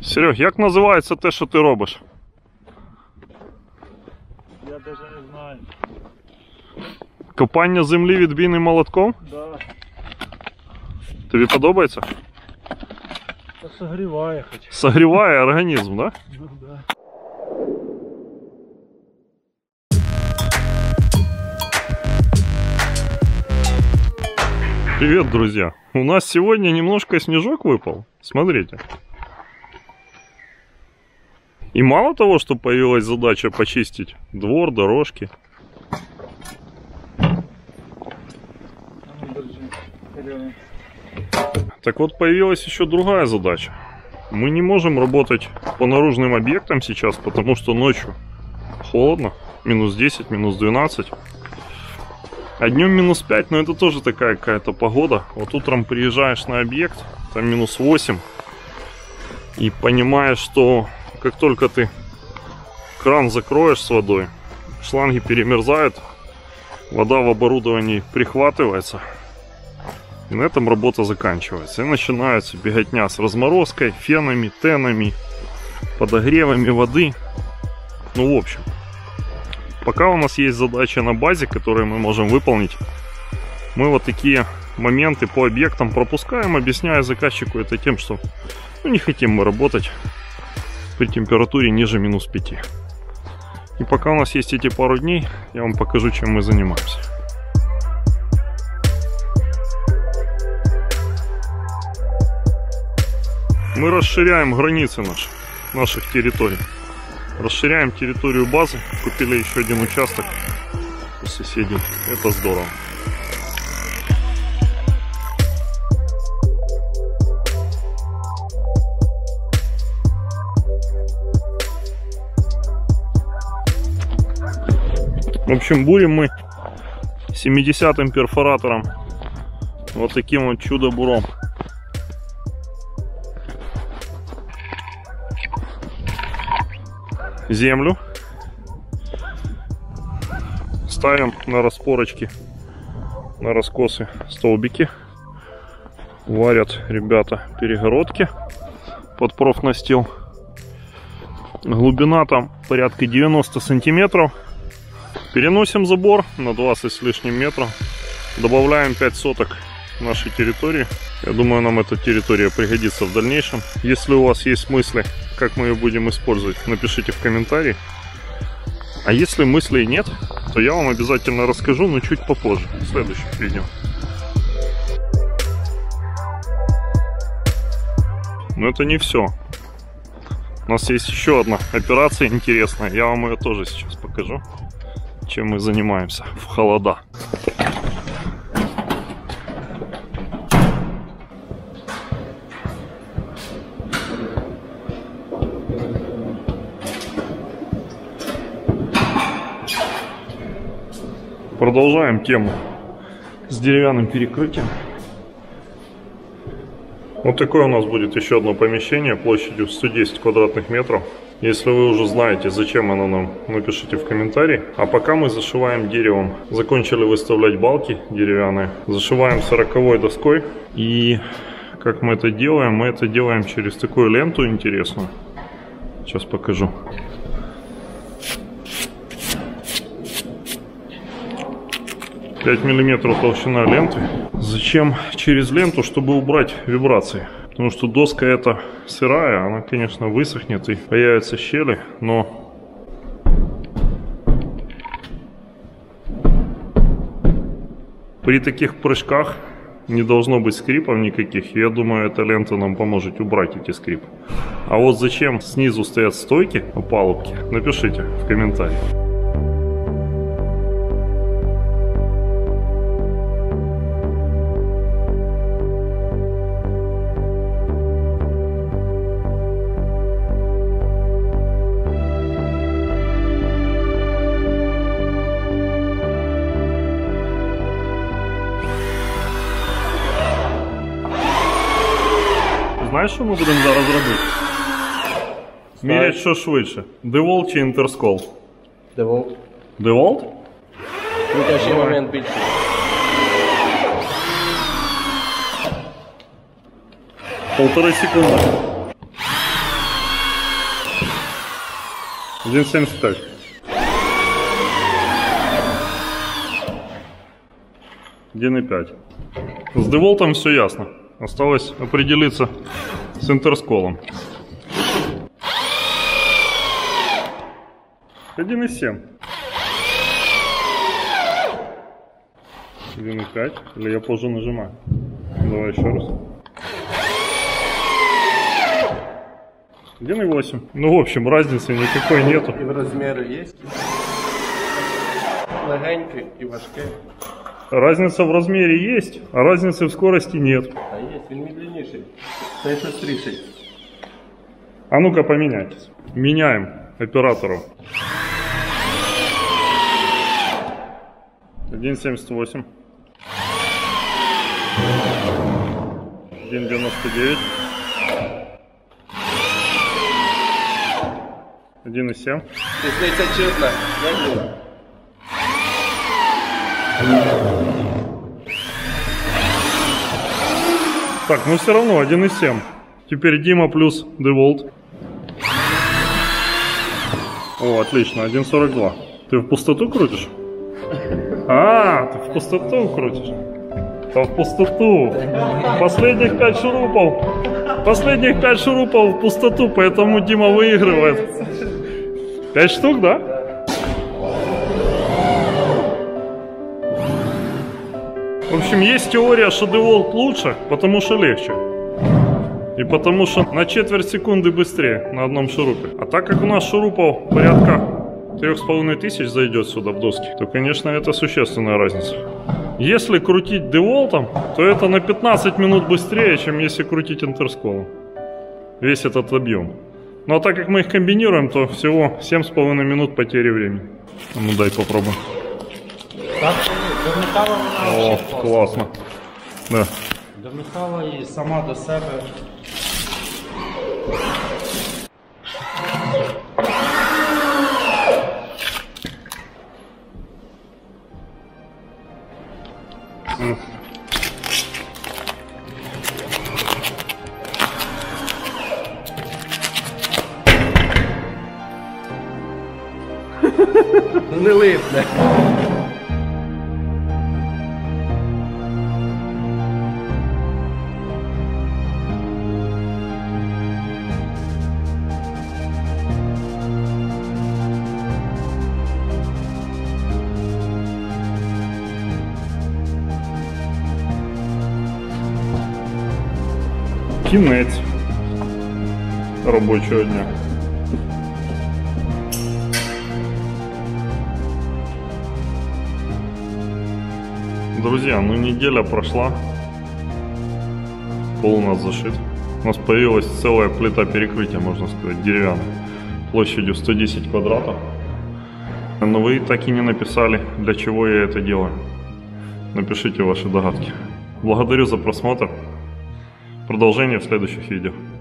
Серег, як називається те, що ти робиш? Я навіть не знаю. Копання землі відбійним молотком? Да. Тобі подобається? Та согріває хоч. Согріває організм, да? Ну да. Привет, друзья! У нас сегодня немножко снежок выпал. Смотрите. И мало того, что появилась задача почистить двор, дорожки. Так вот, появилась еще другая задача. Мы не можем работать по наружным объектам сейчас, потому что ночью холодно. Минус 10, минус 12. А днем минус 5, но это тоже такая какая-то погода. Вот утром приезжаешь на объект, там минус 8. И понимаешь, что как только ты кран закроешь с водой, шланги перемерзают, вода в оборудовании прихватывается. И на этом работа заканчивается. И начинается беготня с разморозкой, фенами, тенами, подогревами воды. Ну, в общем. Пока у нас есть задача на базе, которую мы можем выполнить, мы вот такие моменты по объектам пропускаем, объясняя заказчику это тем, что не хотим мы работать при температуре ниже минус 5. И пока у нас есть эти пару дней, я вам покажу, чем мы занимаемся. Мы расширяем границы наших территорий. Расширяем территорию базы. Купили еще один участок у соседей. Это здорово. В общем, бурим мы 70-м перфоратором. Вот таким вот чудо-буром. Землю ставим на распорочки, на раскосы столбики. Варят ребята перегородки под профнастил. Глубина там порядка 90 сантиметров. Переносим забор на 20 с лишним метров. Добавляем 5 соток нашей территории. Я думаю, нам эта территория пригодится в дальнейшем. Если у вас есть мысли, как мы ее будем использовать, напишите в комментарии. А если мыслей нет, то я вам обязательно расскажу, но чуть попозже, в следующем видео. Но это не все. У нас есть еще одна операция интересная. Я вам ее тоже сейчас покажу, чем мы занимаемся в холода. Продолжаем тему с деревянным перекрытием. Вот такое у нас будет еще одно помещение площадью 110 квадратных метров. Если вы уже знаете, зачем оно нам, напишите в комментарии. А пока мы зашиваем деревом. Закончили выставлять балки деревянные. Зашиваем 40-й доской. И как мы это делаем? Мы это делаем через такую ленту интересную. Сейчас покажу. «5 миллиметров толщина ленты». Зачем через ленту? Чтобы убрать вибрации. Потому что доска эта сырая, она, конечно, высохнет и появятся щели, но при таких прыжках не должно быть скрипов никаких. Я думаю, эта лента нам поможет убрать эти скрипы. А вот зачем снизу стоят стойки, опалубки, напишите в комментариях. Знаєш, що ми будемо зараз робити? Міряти, що швидше. DeWalt чи Interscroll? DeWalt. DeWalt? Крутящий момент більше. 1,5 секунди. 1,75. Один и 5. С деволтом все ясно. Осталось определиться с интерсколом. 1,7. 1,5. Или я позже нажимаю? Давай еще раз. 1,8. Ну, в общем, разницы никакой нету. І в розміри є? Легенький і важкий. Разница в размере есть, а разницы в скорости нет. А є, він медленніший. Це швидший. А ну-ка поменяйтесь. Меняем операторов. 1,78. 1,99. 1,7. Різниця чутна. Як було? Так, ну все равно 1,7. Теперь Дима плюс Деволт. О, отлично, 1,42. Ты в пустоту крутишь? А, ты в пустоту крутишь. Да в пустоту. Последних 5 шурупов. Последних 5 шурупов в пустоту, поэтому Дима выигрывает. 5 штук, да? В общем, есть теория, что Деволт лучше, потому что легче. И потому что на четверть секунды быстрее на одном шурупе. А так как у нас шурупов порядка 3500 зайдет сюда в доски, то, конечно, это существенная разница. Если крутить Деволтом, то это на 15 минут быстрее, чем если крутить интерсколом. Весь этот объем. Ну а так как мы их комбинируем, то всего 7,5 минут потери времени. Ну дай попробуем. Так, до металу вона О, взагалі классно. Да. До металу і сама до себе. Ну не липне. Кінець робочого дня. Друзья, ну неделя прошла. Пол у нас зашит. У нас появилась целая плита перекрытия, можно сказать, деревянная. Площадью 110 квадратов. Но вы так и не написали, для чего я это делаю. Напишите ваши догадки. Благодарю за просмотр. Продолжение в следующих видео.